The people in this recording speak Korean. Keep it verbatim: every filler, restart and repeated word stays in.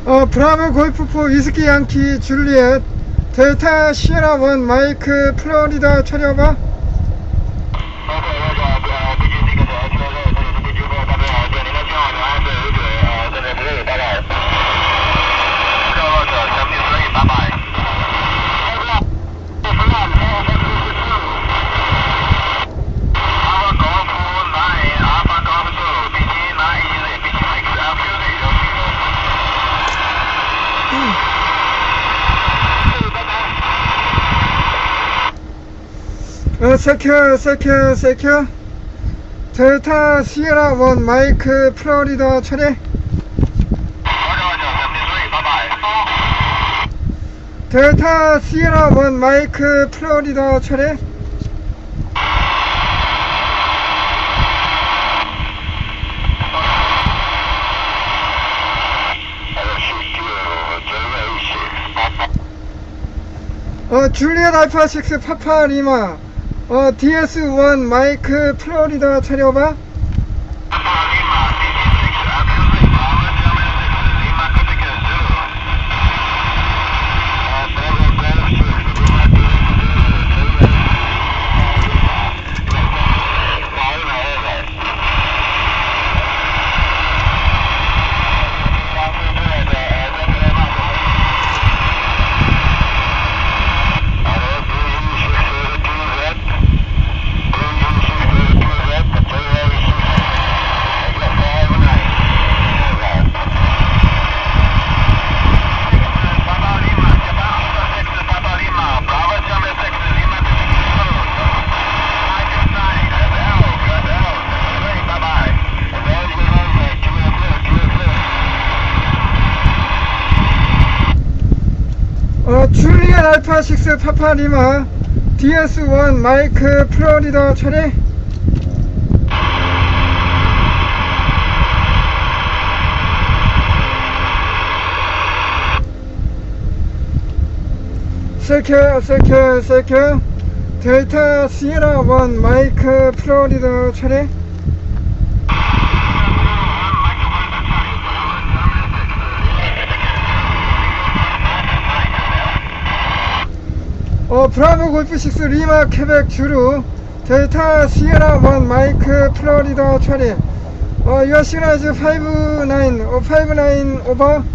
어, 브라보 골프포 위스키 양키 줄리엣 델타 시에라 원 마이크 플로리다 처리해봐. 어, 세큐 세큐 세큐 델타 시에라 원 마이크 플로리다 처리. 델타 시에라 원 마이크 플로리다 처리. 어, 줄리엣 알파 식스 파파 리마 어, 디에스 원 마이크 플로리다 차려봐. 어, 줄리엣 알파 식스 파파 리마 디에스 원 마이크 플로리다 처리. 세큐 세큐 세큐 델타 시에라 원 마이크 플로리다 처리. 어, 브라보 골프 식스 리마 케벡 주루 델타 시에라 원 마이크 플로리다 처리. 어, your signal is 파이브 나인 어, 파이브 나인 오버.